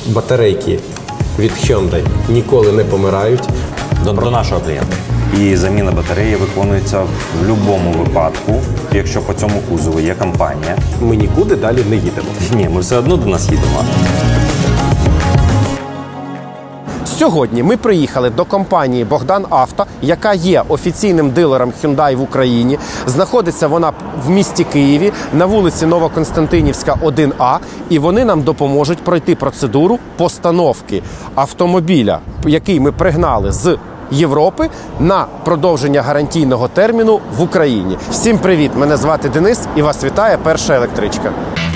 Батарейки від Hyundai ніколи не помирають. До нашого клієнта. І заміна батареї виконується в будь-якому випадку, якщо по цьому кузову є компанія. Ми нікуди далі не їдемо. Ні, ми все одно до нас їдемо. Сьогодні ми приїхали до компанії «Богдан Авто», яка є офіційним дилером Hyundai в Україні. Знаходиться вона в місті Києві на вулиці Новоконстантинівська, 1А. І вони нам допоможуть пройти процедуру постановки автомобіля, який ми пригнали з Європи, на продовження гарантійного терміну в Україні. Всім привіт! Мене звати Денис і вас вітає перша електричка.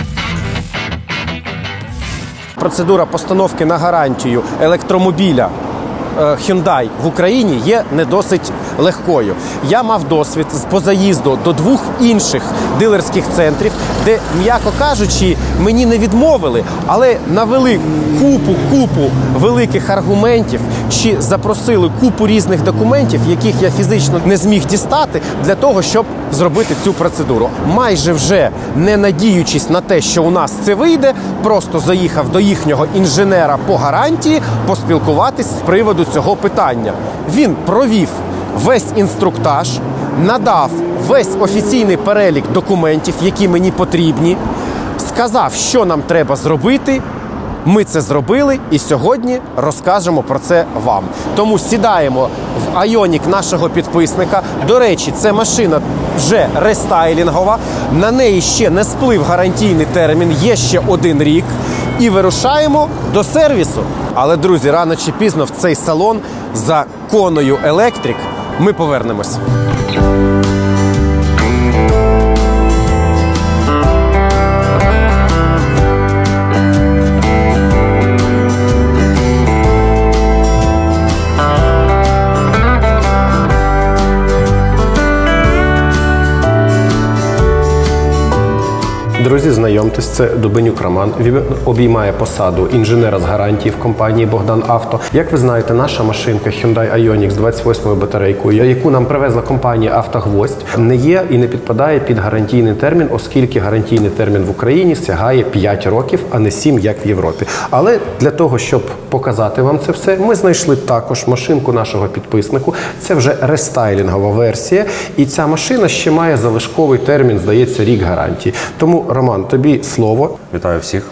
Процедура постановки на гарантію електромобіля Hyundai в Україні є не досить легкою. Я мав досвід по заїзду до 2 інших дилерських центрів, де, м'яко кажучи, мені не відмовили, але навели купу великих аргументів чи запросили купу різних документів, яких я фізично не зміг дістати, для того, щоб зробити цю процедуру. Майже вже не надіючись на те, що у нас це вийде, просто заїхав до їхнього інженера по гарантії поспілкуватись з приводу цього питання. Він провів весь інструктаж, надав весь офіційний перелік документів, які мені потрібні, сказав, що нам треба зробити. Ми це зробили і сьогодні розкажемо про це вам. Тому сідаємо в Ioniq нашого підписника. До речі, це машина вже рестайлінгова, на неї ще не сплив гарантійний термін, є ще 1 рік. І вирушаємо до сервісу. Але, друзі, рано чи пізно в цей салон за Коною Електрик ми повернемось. Друзі, знайомтесь, це Дубенюк Роман. Він обіймає посаду інженера з гарантії в компанії «Богдан Авто». Як ви знаєте, наша машинка Hyundai Ioniq з 28-ю батарейкою, яку нам привезла компанія «Автогвоздь», не є і не підпадає під гарантійний термін, оскільки гарантійний термін в Україні сягає 5 років, а не 7, як в Європі. Але для того, щоб показати вам це все, ми знайшли також машинку нашого підписнику. Це вже рестайлінгова версія. І ця машина ще має залишковий термін, здається, рік гарантії. Тому, Роман, тобі слово. Вітаю всіх.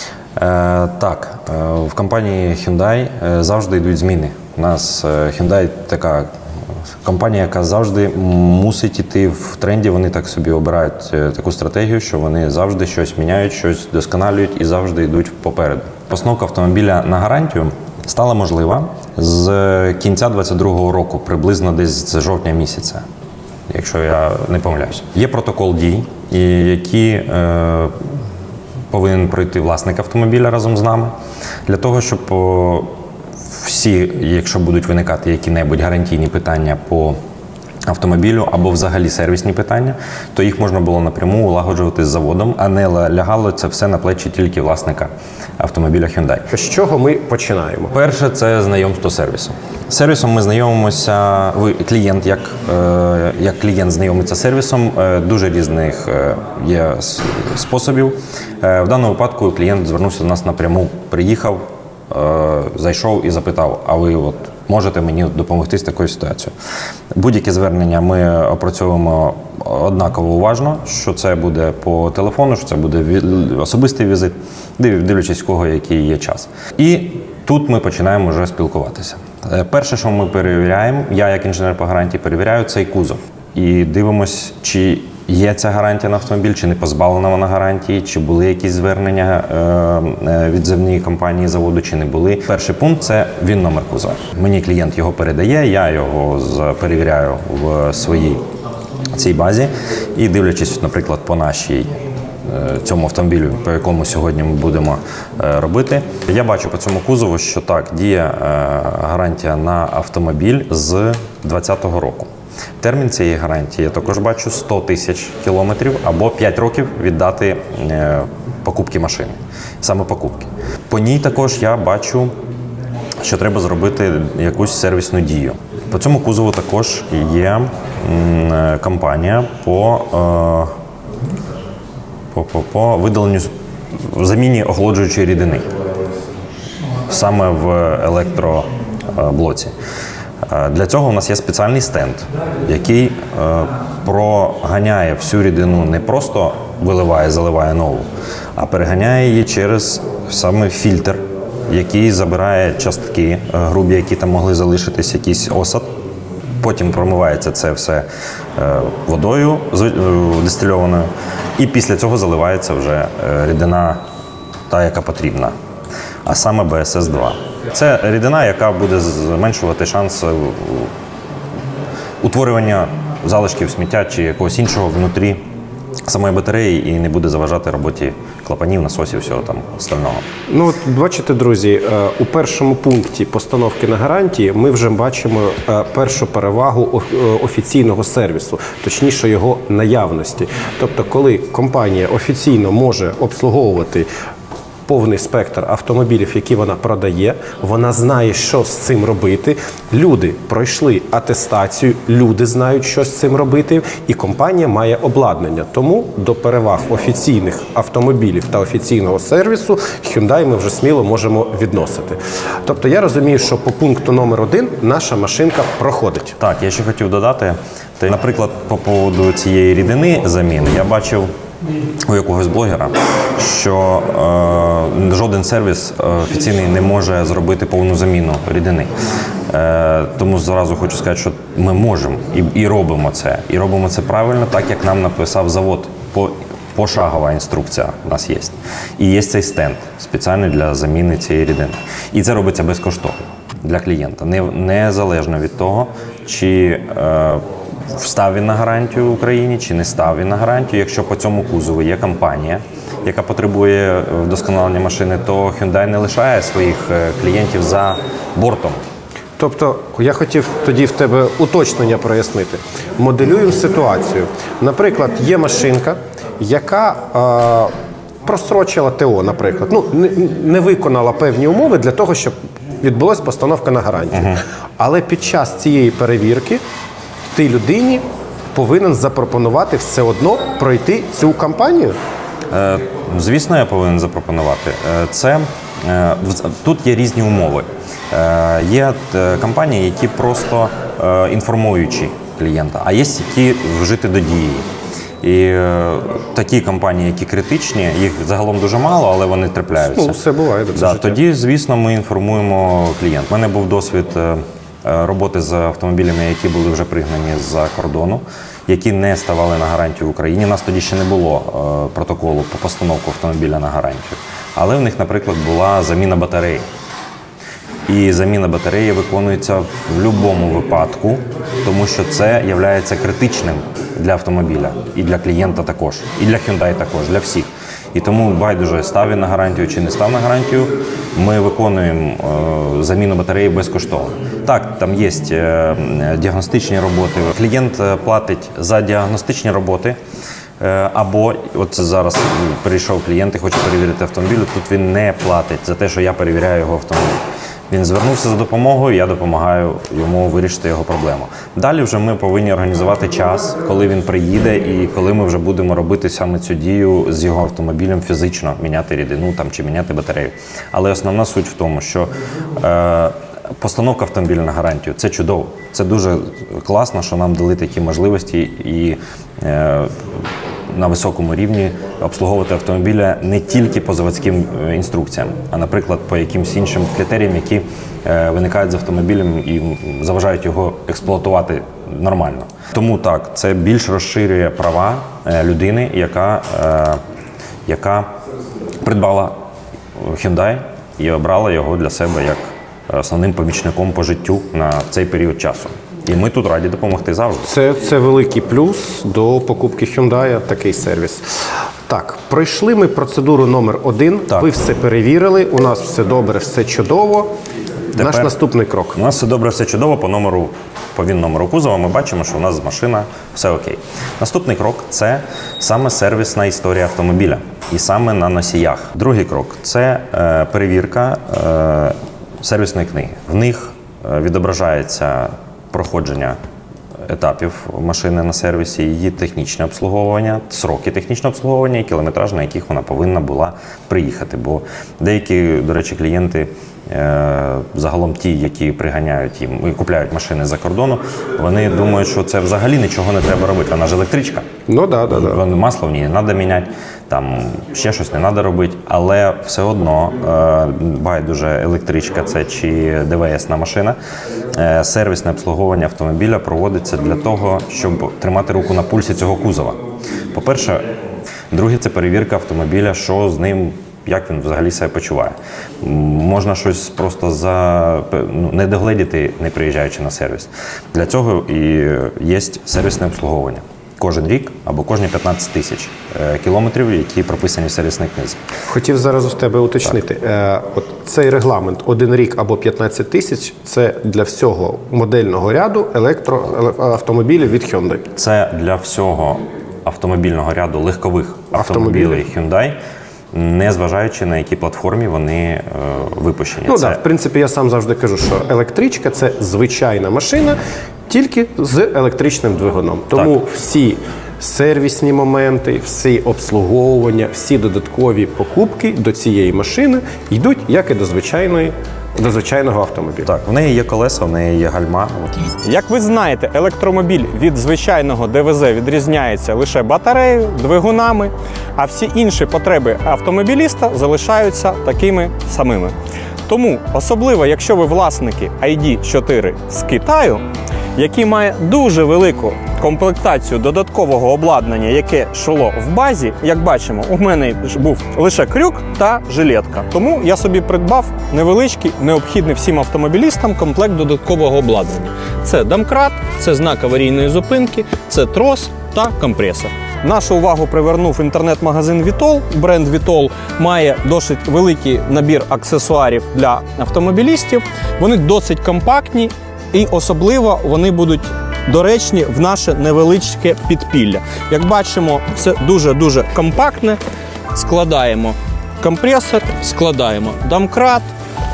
Так, в компанії Hyundai завжди йдуть зміни. У нас Hyundai така компанія, яка завжди мусить йти в тренді. Вони так собі обирають таку стратегію, що вони завжди щось міняють, щось досконалюють і завжди йдуть попереду. Постановка автомобіля на гарантію стала можлива з кінця 2022 року, приблизно десь з жовтня місяця, якщо я не помиляюсь. Є протокол дій, які повинен пройти власник автомобіля разом з нами, для того, щоб всі, якщо будуть виникати які-небудь гарантійні питання по автомобілю або взагалі сервісні питання, то їх можна було напряму улагоджувати з заводом, а не лягало це все на плечі тільки власника автомобіля Hyundai. З чого ми починаємо? Перше – це знайомство з сервісом. З сервісом ми знайомимося, клієнт, як клієнт знайомиться з сервісом, дуже різних є способів. В даному випадку клієнт звернувся до нас напряму, приїхав, зайшов і запитав, а ви можете мені допомогти з такою ситуацією? Будь-яке звернення ми опрацьовуємо однаково уважно, що це буде по телефону, що це буде особистий візит, дивлячись, в кого який є час. І тут ми починаємо вже спілкуватися. Перше, що ми перевіряємо, я як інженер по гарантії перевіряю цей кузов. І дивимось, чи є ця гарантія на автомобіль, чи не позбавлена вона гарантії, чи були якісь звернення відзивної компанії заводу, чи не були. Перший пункт – це ВІН-номер кузова. Мені клієнт його передає, я його перевіряю в своїй цій базі. І дивлячись, наприклад, по нашій цьому автомобілю, по якому сьогодні ми будемо робити, я бачу по цьому кузову, що так, діє гарантія на автомобіль з 2020 року. Термін цієї гарантії я також бачу 100 тисяч кілометрів або 5 років від дати покупки машини, саме покупки. По ній також я бачу, що треба зробити якусь сервісну дію. По цьому кузову також є кампанія по видаленню, заміні охолоджуючої рідини. саме в електроблоці. Для цього у нас є спеціальний стенд, який проганяє всю рідину, не просто виливає, заливає нову, а переганяє її через саме фільтр, який забирає частки грубі, які там могли залишитись, якийсь осад. Потім промивається це все водою дистильованою, і після цього заливається вже рідина, та, яка потрібна, а саме БСС-2. Це рідина, яка буде зменшувати шанс утворювання залишків сміття чи якогось іншого внутрі самої батареї і не буде заважати роботі клапанів, насосів, всього там остального. Ну, от бачите, друзі, у першому пункті постановки на гарантії ми вже бачимо першу перевагу офіційного сервісу, точніше його наявності. Тобто, коли компанія офіційно може обслуговувати повний спектр автомобілів, які вона продає, вона знає, що з цим робити. Люди пройшли атестацію, люди знають, що з цим робити, і компанія має обладнання. Тому до переваг офіційних автомобілів та офіційного сервісу Hyundai ми вже сміло можемо відносити. Тобто я розумію, що по пункту номер 1 наша машинка проходить. Так, я ще хотів додати, наприклад, по поводу цієї рідини заміни, я бачив у якогось блогера, що жоден сервіс офіційний не може зробити повну заміну рідини. Тому зразу хочу сказати, що ми можемо і робимо це. І робимо це правильно, так як нам написав завод. Пошагова інструкція у нас є. І є цей стенд спеціальний для заміни цієї рідини. І це робиться безкоштовно для клієнта, незалежно від того, чи став він на гарантію в Україні, чи не став він на гарантію. Якщо по цьому кузову є компанія, яка потребує вдосконалення машини, то Hyundai не лишає своїх клієнтів за бортом. Тобто, я хотів тоді в тебе уточнення прояснити. Моделюємо ситуацію. Наприклад, є машинка, яка прострочила ТО, наприклад. Ну, не виконала певні умови для того, щоб відбулася постановка на гарантію. Але під час цієї перевірки ти людині повинен запропонувати все одно пройти цю кампанію? Звісно, я повинен запропонувати. Тут є різні умови. Є компанії, які просто інформуючі клієнта, а є, які вжити до дії. І такі компанії, які критичні, їх загалом дуже мало, але вони трапляються. Ну, все буває. Тоді, звісно, ми інформуємо клієнта. У мене був досвід роботи з автомобілями, які були вже пригнані з-за кордону, які не ставали на гарантію в Україні. У нас тоді ще не було протоколу по постановку автомобіля на гарантію. Але в них, наприклад, була заміна батареї. І заміна батареї виконується в будь-якому випадку, тому що це є критичним для автомобіля. І для клієнта також, і для Hyundai також, для всіх. І тому байдуже, став він на гарантію чи не став на гарантію, ми виконуємо заміну батареї безкоштовно. Так, там є діагностичні роботи. Клієнт платить за діагностичні роботи, або, от зараз прийшов клієнт і хоче перевірити автомобіль, тут він не платить за те, що я перевіряю його автомобіль. Він звернувся за допомогою, я допомагаю йому вирішити його проблему. Далі вже ми повинні організувати час, коли він приїде і коли ми вже будемо робити саме цю дію з його автомобілем фізично, міняти рідину там, чи міняти батарею. Але основна суть в тому, що постановка автомобіля на гарантію – це чудово. Це дуже класно, що нам дали такі можливості і на високому рівні обслуговувати автомобіля не тільки по заводським інструкціям, а, наприклад, по якимось іншим критеріям, які виникають з автомобілем і заважають його експлуатувати нормально. Тому так, це більш розширює права людини, яка придбала Hyundai і обрала його для себе як основним помічником по життю на цей період часу. І ми тут раді допомогти завжди. Це великий плюс до покупки Hyundai, такий сервіс. Так, пройшли ми процедуру номер 1, ви все перевірили, у нас все добре, все чудово. Наш наступний крок. У нас все добре, все чудово, по ВІН-номеру кузова ми бачимо, що у нас машина все окей. Наступний крок – це саме сервісна історія автомобіля і саме на носіях. Другий крок – це перевірка сервісної книги. В них відображається проходження етапів машини на сервісі, її технічне обслуговування, сроки технічного обслуговування і кілометраж, на яких вона повинна була приїхати. Бо деякі, до речі, клієнти, загалом ті, які приганяють їм і купляють машини за кордону, вони думають, що це взагалі нічого не треба робити. Вона ж електричка. Ну да. Масло в ній не треба міняти, там ще щось не треба робити, але все одно байдуже електричка це чи ДВС-на машина. Сервісне обслуговування автомобіля проводиться для того, щоб тримати руку на пульсі цього кузова. По-перше, друге – це перевірка автомобіля, що з ним, як він взагалі себе почуває. Можна щось просто не догледіти, не приїжджаючи на сервіс. Для цього і є сервісне обслуговування. Кожен рік або кожні 15 тисяч кілометрів, які прописані в сервісній книзі. Хотів зараз у тебе уточнити. От цей регламент 1 рік або 15 тисяч – це для всього модельного ряду електроавтомобілів від Hyundai. Це для всього автомобільного ряду легкових автомобілів Hyundai, не зважаючи на якій платформі вони випущені. Ну так, в принципі, я сам завжди кажу, що електричка – це звичайна машина, тільки з електричним двигуном. Тому всі сервісні моменти, всі обслуговування, всі додаткові покупки до цієї машини йдуть, як і до звичайного автомобіля. Так, в неї є колеса, в неї є гальма. Як ви знаєте, електромобіль від звичайного ДВЗ відрізняється лише батареєю, двигунами, а всі інші потреби автомобіліста залишаються такими самими. Тому, особливо, якщо ви власники ID.4 з Китаю, який має дуже велику комплектацію додаткового обладнання, яке йшло в базі, як бачимо, у мене був лише крюк та жилетка. Тому я собі придбав невеличкий, необхідний всім автомобілістам комплект додаткового обладнання. Це домкрат, це знак аварійної зупинки, це трос та компресор. Нашу увагу привернув інтернет-магазин Vitol. Бренд Vitol має досить великий набір аксесуарів для автомобілістів. Вони досить компактні і особливо вони будуть доречні в наше невеличке підпілля. Як бачимо, все дуже-дуже компактне. Складаємо компресор, складаємо домкрат,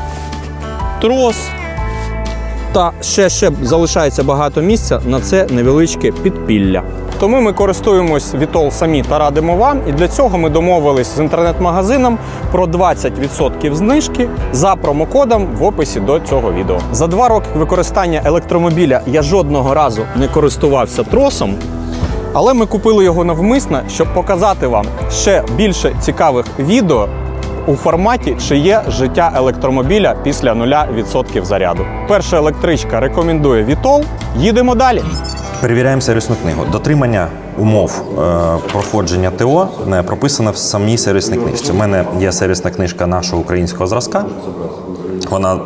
трос. Та ще залишається багато місця на це невеличке підпілля. Тому ми користуємось Vitol самі та радимо вам. І для цього ми домовились з інтернет-магазином про 20% знижки за промокодом в описі до цього відео. За 2 роки використання електромобіля я жодного разу не користувався тросом, але ми купили його навмисно, щоб показати вам ще більше цікавих відео у форматі, чи є життя електромобіля після 0% заряду. Перша електричка рекомендує Vitol. Їдемо далі. Перевіряємо сервісну книгу. Дотримання умов проходження ТО прописано в самій сервісній книжці. У мене є сервісна книжка нашого українського зразка. Вона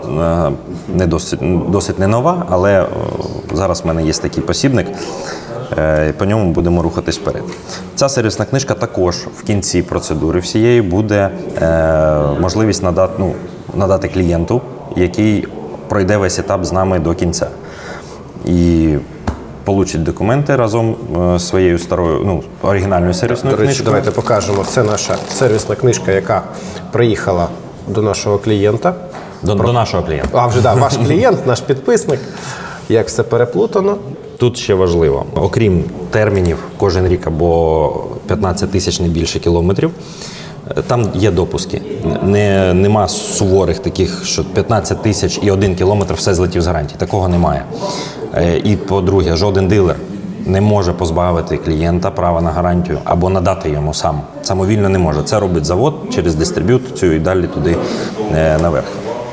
досить не нова, але зараз в мене є такий посібник. По ньому будемо рухатись вперед. Ця сервісна книжка також в кінці процедури всієї буде можливість надати клієнту, який пройде весь етап з нами до кінця. І получить документи разом з своєю старою, оригінальною сервісною книжкою. До речі, давайте покажемо. Це наша сервісна книжка, яка приїхала до нашого клієнта. До нашого клієнта. А вже ваш клієнт, наш підписник. Як все переплутано. Тут ще важливо, окрім термінів, кожен рік або 15 тисяч, не більше кілометрів, там є допуски. Нема суворих таких, що 15 тисяч і 1 кілометр все злетів з гарантії. Такого немає. І, по-друге, жоден дилер не може позбавити клієнта права на гарантію або надати йому сам. Самовільно не може. Це робить завод через дистриб'юцію і далі туди наверх.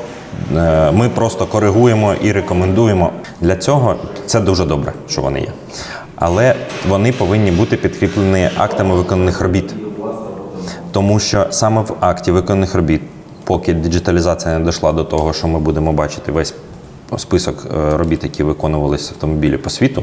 Ми просто коригуємо і рекомендуємо. Для цього це дуже добре, що вони є. Але вони повинні бути підкріплені актами виконаних робіт. Тому що саме в акті виконаних робіт, поки диджиталізація не дійшла до того, що ми будемо бачити весь список робіт, які виконувалися в автомобілі по світу,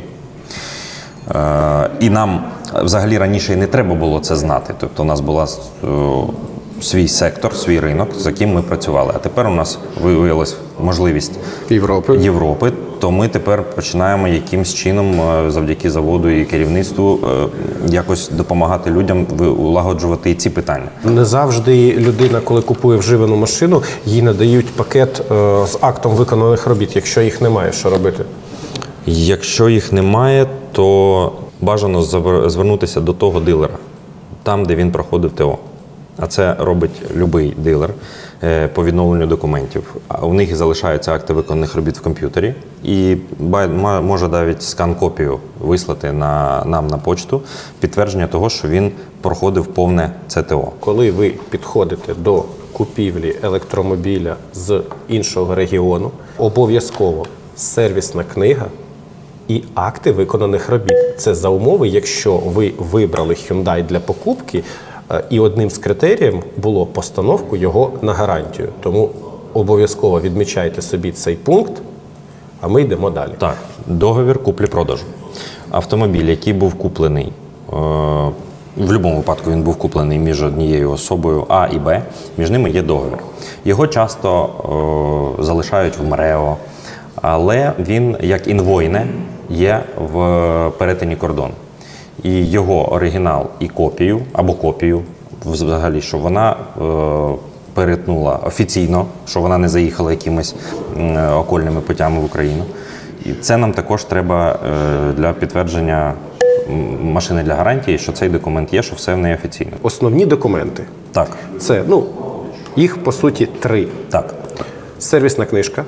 і нам взагалі раніше і не треба було це знати. Тобто у нас була свій сектор, свій ринок, з яким ми працювали. А тепер у нас виявилась можливість Європи, то ми тепер починаємо якимсь чином, завдяки заводу і керівництву, якось допомагати людям улагоджувати і ці питання. Не завжди людина, коли купує вживану машину, їй надають пакет з актом виконаних робіт, якщо їх немає, що робити? Якщо їх немає, то бажано звернутися до того дилера, там, де він проходив ТО. А це робить будь-який дилер по відновленню документів. У них залишаються акти виконаних робіт в комп'ютері, і може навіть скан-копію вислати нам на почту, підтвердження того, що він проходив повне ЦТО. Коли ви підходите до купівлі електромобіля з іншого регіону, обов'язково сервісна книга і акти виконаних робіт. Це за умови, якщо ви вибрали Hyundai для покупки, і одним з критеріїв було постановку його на гарантію. Тому обов'язково відмічайте собі цей пункт, а ми йдемо далі. Так, договір куплі-продажу. Автомобіль, який був куплений, в будь-якому випадку він був куплений між однією особою А і Б, між ними є договір. Його часто залишають в МРЕО, але він, як інвойне, є в перетині кордону. І його оригінал і копію, або копію, взагалі, щоб вона перетнула офіційно, що вона не заїхала якимись окольними путями в Україну. І це нам також треба для підтвердження машини для гарантії, що цей документ є, що все в неї офіційно. Основні документи. Так. Це, їх по суті 3. Так. Сервісна книжка,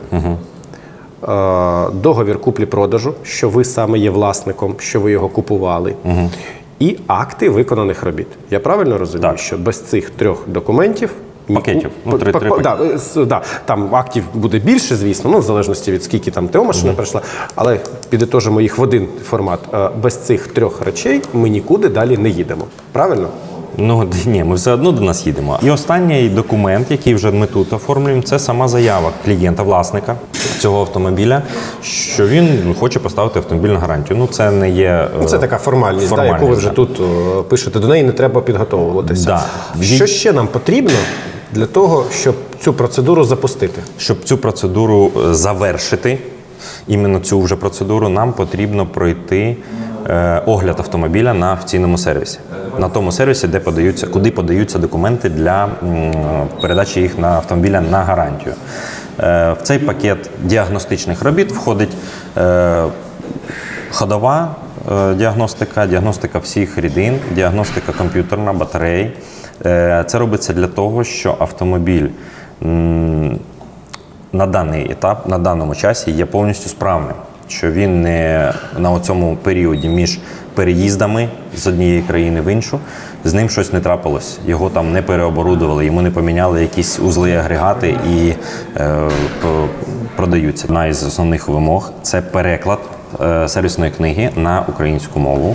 договір куплі-продажу, що ви саме є власником, що ви його купували, і акти виконаних робіт. Я правильно розумію, Так. що без цих 3 документів Пакетів. Три пакети. Там актів буде більше, звісно, в залежності від скільки там ТО машина пройшла, але підітожимо їх в один формат. Без цих 3 речей ми нікуди далі не їдемо. Правильно? Ні, ми все одно до нас їдемо. І останній документ, який вже ми тут оформлюємо, це сама заява клієнта, власника цього автомобіля, що він хоче поставити автомобіль на гарантію. Це не є... Це така формальність, яку ви вже тут пишете. До неї не треба підготовуватися. Да. Що ще нам потрібно для того, щоб цю процедуру запустити? Щоб цю процедуру завершити, іменно цю вже процедуру, нам потрібно пройти огляд автомобіля на офіційному сервісі. На тому сервісі, куди подаються документи для передачі їх на автомобіля на гарантію. В цей пакет діагностичних робіт входить ходова діагностика всіх рідин, діагностика комп'ютерна, батареї. Це робиться для того, що автомобіль на даний етап, на даному часі є повністю справним. Що він не на цьому періоді між переїздами з однієї країни в іншу, з ним щось не трапилось. Його там не переоборудували, йому не поміняли якісь узли, агрегати і продаються. Одна із основних вимог – це переклад сервісної книги на українську мову.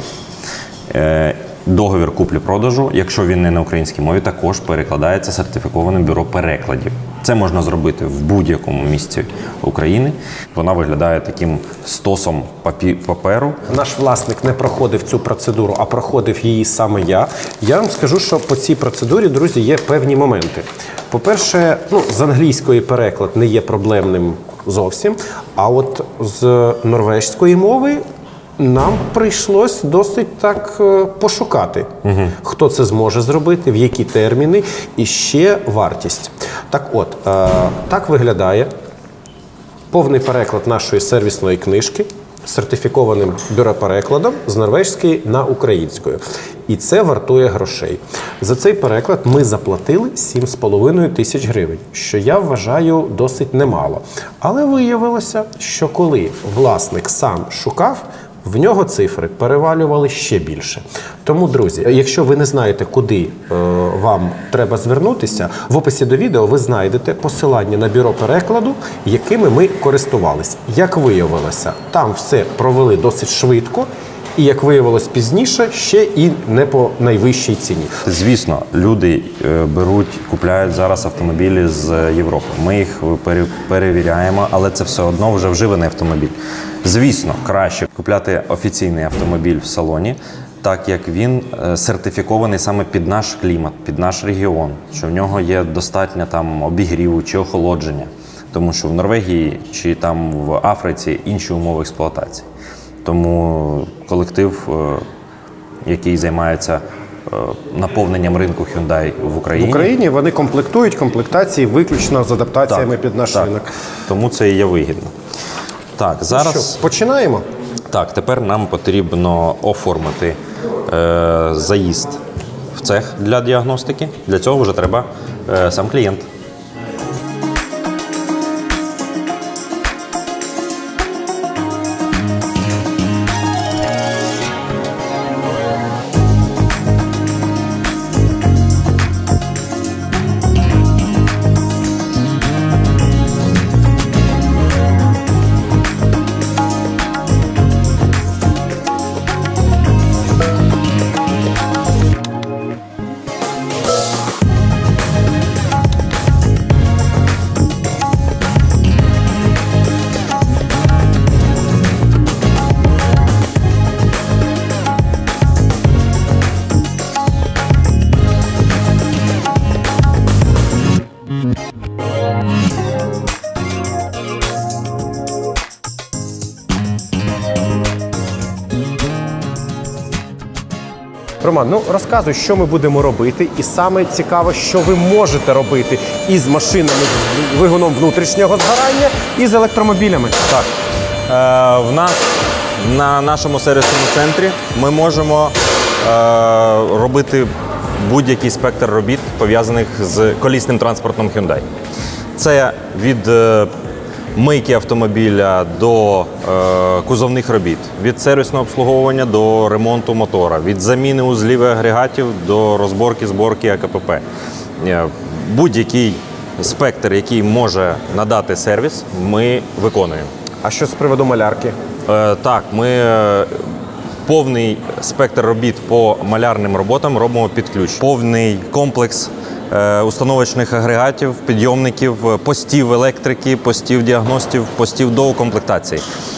Договір куплі-продажу, якщо він не на українській мові, також перекладається сертифікованим бюро перекладів. Це можна зробити в будь-якому місці України. Вона виглядає таким стосом паперу. Наш власник не проходив цю процедуру, а проходив її саме я. Я вам скажу, що по цій процедурі, друзі, є певні моменти. По-перше, з англійської переклад не є проблемним зовсім, а от з норвезької мови нам прийшлось досить так пошукати, хто це зможе зробити, в які терміни і ще вартість. Так от, так виглядає повний переклад нашої сервісної книжки сертифікованим бюро-перекладом з норвезької на українську. І це вартує грошей. За цей переклад ми заплатили 7,5 тисяч гривень, що я вважаю досить немало. Але виявилося, що коли власник сам шукав, в нього цифри перевалювали ще більше. Тому, друзі, якщо ви не знаєте, куди вам треба звернутися, в описі до відео ви знайдете посилання на бюро перекладу, якими ми користувалися. Як виявилося, там все провели досить швидко, і, як виявилось пізніше, ще і не по найвищій ціні. Звісно, люди купляють зараз автомобілі з Європи. Ми їх перевіряємо, але це все одно вже вживаний автомобіль. Звісно, краще купляти офіційний автомобіль в салоні, так як він сертифікований саме під наш клімат, під наш регіон, що в нього є достатньо там обігріву чи охолодження, тому що в Норвегії чи там в Африці інші умови експлуатації. Тому колектив, який займається наповненням ринку Hyundai в Україні. В Україні вони комплектують комплектації виключно з адаптаціями під наш ринок. Тому це і є вигідно. Так, зараз... Що, починаємо? Так, тепер нам потрібно оформити заїзд в цех для діагностики. Для цього вже треба сам клієнт. Роман, ну розказуй, що ми будемо робити, і саме цікаво, що ви можете робити із машинами з двигуном внутрішнього згорання і з електромобілями. Так. В нас на нашому сервісному центрі ми можемо робити будь-який спектр робіт, пов'язаних з колісним транспортом Hyundai. Це від мийки автомобіля до кузовних робіт, від сервісного обслуговування до ремонту мотора, від заміни узлів і агрегатів до розборки, зборки АКПП. Будь-який спектр, який може надати сервіс, ми виконуємо. А що з приводу малярки? Так, ми повний спектр робіт по малярним роботам робимо під ключ. Повний комплекс установочних агрегатів, підйомників, постів електрики, постів діагностів, постів до укомплектації.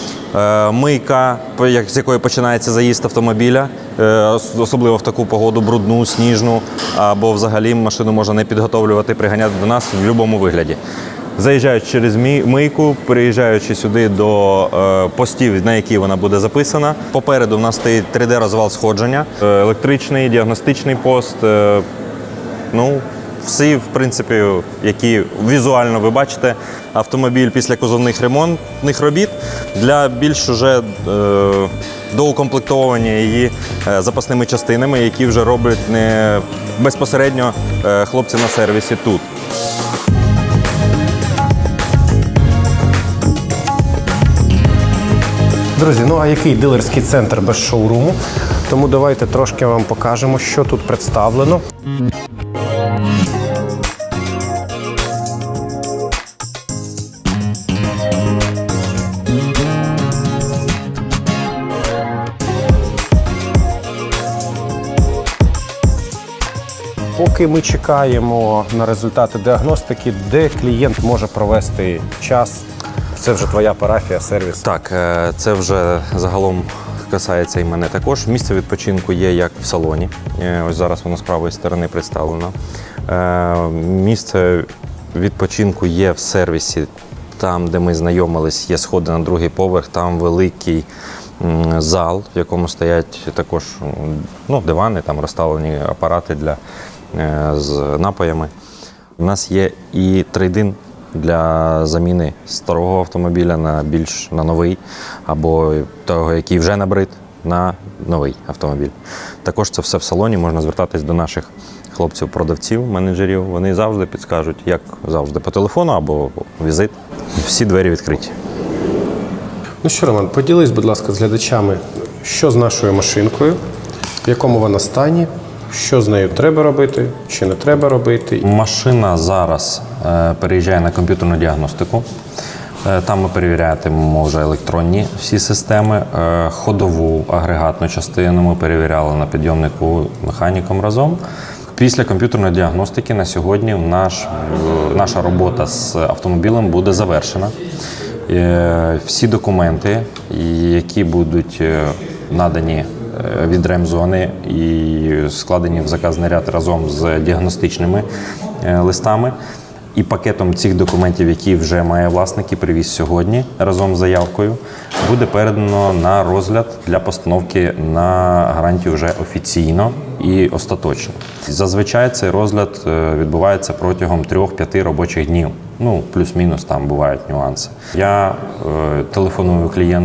Мийка, з якої починається заїзд автомобіля, особливо в таку погоду, брудну, сніжну, або взагалі машину можна не підготовлювати, приганяти до нас в будь-якому вигляді. Заїжджаючи через мийку, переїжджаючи сюди до постів, на які вона буде записана. Попереду в нас стоїть 3D-розвал сходження, електричний, діагностичний пост. Всі, в принципі, які візуально ви бачите, автомобіль після кузовних ремонтних робіт для більш уже доукомплектовування її запасними частинами, які вже роблять не безпосередньо хлопці на сервісі тут. Друзі, ну а який дилерський центр без шоуруму? Тому давайте трошки вам покажемо, що тут представлено. Поки ми чекаємо на результати діагностики, де клієнт може провести час, це вже твоя парафія, сервіс. Так, це вже загалом касається і мене також. Місце відпочинку є як в салоні. Ось зараз воно з правої сторони представлено. Місце відпочинку є в сервісі, там, де ми знайомились, є сходи на другий поверх, там великий зал, в якому стоять також дивани, там розставлені апарати з напоями. У нас є і трейд-ін для заміни старого автомобіля на новий, або того, який вже набрид, на новий автомобіль. Також це все в салоні, можна звертатись до наших хлопців-продавців, менеджерів. Вони завжди підскажуть, як завжди, по телефону або візит. Всі двері відкриті. Ну що, Роман, поділись, будь ласка, з глядачами, що з нашою машинкою, в якому вона стані, що з нею треба робити, чи не треба робити. Машина зараз переїжджає на комп'ютерну діагностику. Там ми перевірятимемо вже електронні всі системи. Ходову агрегатну частину ми перевіряли на підйомнику механіком разом. Після комп'ютерної діагностики на сьогодні наша робота з автомобілем буде завершена. Всі документи, які будуть надані від ремзони і складені в заказний ряд разом з діагностичними листами, і пакетом цих документів, які вже має власник і привіз сьогодні разом з заявкою, буде передано на розгляд для постановки на гарантію вже офіційно і остаточно. Зазвичай цей розгляд відбувається протягом 3-5 робочих днів. Плюс-мінус там бувають нюанси. Я телефоную клієнту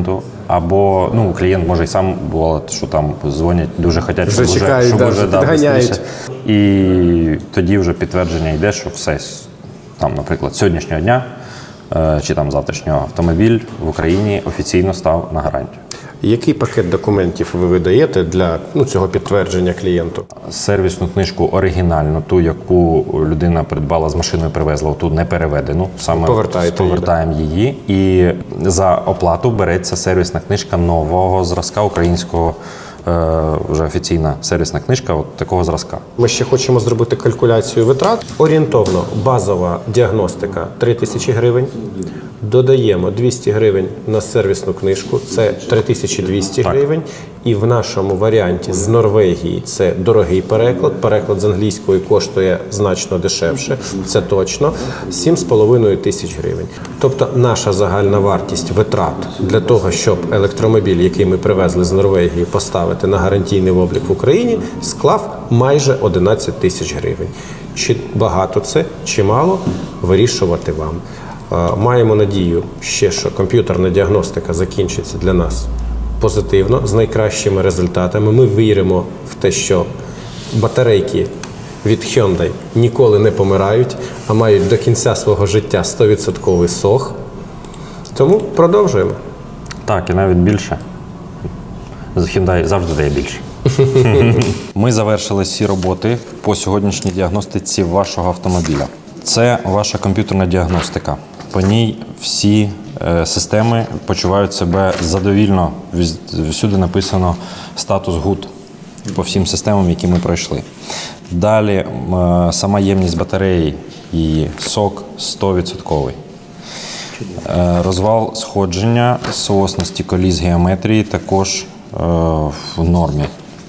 або клієнт може і сам бувало, що там дзвонять, дуже хочуть, Вже чекають, щоб вже підганяють. швидше. І тоді вже підтвердження йде, що все, там, наприклад, сьогоднішнього дня чи там завтрашнього автомобіль в Україні офіційно став на гарантію. Який пакет документів ви видаєте для цього підтвердження клієнту? Сервісну книжку оригінальну, ту, яку людина придбала з машиною, привезла, ту не переведену, саме повертаємо її. І за оплату береться сервісна книжка нового зразка українського, вже офіційна сервісна книжка от такого зразка. Ми ще хочемо зробити калькуляцію витрат. Орієнтовно базова діагностика 3000 гривень. Додаємо 200 гривень на сервісну книжку, це 3200 гривень. І в нашому варіанті з Норвегії це дорогий переклад. Переклад з англійської коштує значно дешевше, це точно, 7500 гривень. Тобто наша загальна вартість витрат для того, щоб електромобіль, який ми привезли з Норвегії, поставити на гарантійний облік в Україні, склав майже 11 тисяч гривень. Чи багато це, чи мало, вирішувати вам. Маємо надію ще, що комп'ютерна діагностика закінчиться для нас позитивно, з найкращими результатами. Ми віримо в те, що батарейки від Hyundai ніколи не помирають, а мають до кінця свого життя 100% сох. Тому продовжуємо. Так, і навіть більше. Hyundai завжди дає більше. Ми завершили всі роботи по сьогоднішній діагностиці вашого автомобіля. Це ваша комп'ютерна діагностика. По ній всі системи почувають себе задовільно. Всюди написано статус good по всім системам, які ми пройшли. Далі сама ємність батареї, її сок 100%. Розвал сходження, соосності коліс геометрії також в нормі.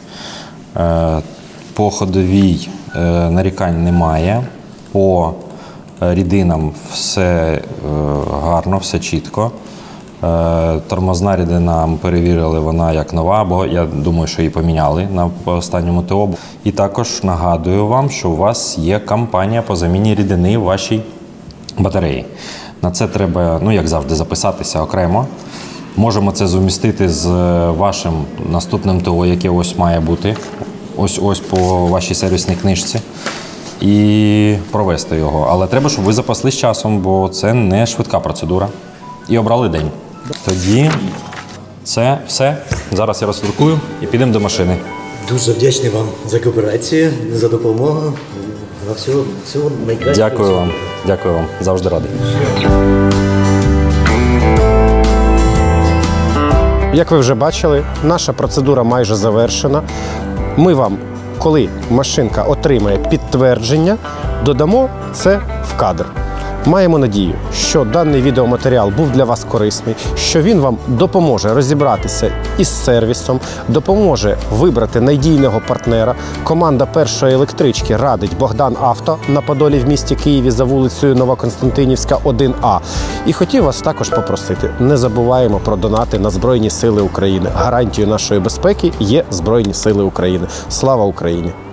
По ходовій нарікань немає. По рідинам все гарно, все чітко. Тормозна рідина ми перевірили, вона як нова, бо я думаю, що її поміняли на останньому ТО. І також нагадую вам, що у вас є кампанія по заміні рідини в вашій батареї. На це треба, як завжди, записатися окремо. Можемо це зумістити з вашим наступним ТО, яке ось має бути, ось по вашій сервісній книжці. І провести його. Але треба, щоб ви запаслись часом, бо це не швидка процедура. І обрали день. Тоді це все. Зараз я роздрукую і підемо до машини. Дуже вдячний вам за кооперацію, за допомогу. За всього найкращого. Дякую вам. Дякую вам. Завжди радий. Як ви вже бачили, наша процедура майже завершена. Ми вам, коли машинка отримає підтвердження, додамо це в кадр. Маємо надію, що даний відеоматеріал був для вас корисний, що він вам допоможе розібратися із сервісом, допоможе вибрати надійного партнера. Команда першої електрички радить Богдан Авто на Подолі в місті Києві за вулицею Новоконстантинівська, 1А. І хотів вас також попросити, не забуваємо про донати на Збройні Сили України. Гарантією нашої безпеки є Збройні Сили України. Слава Україні!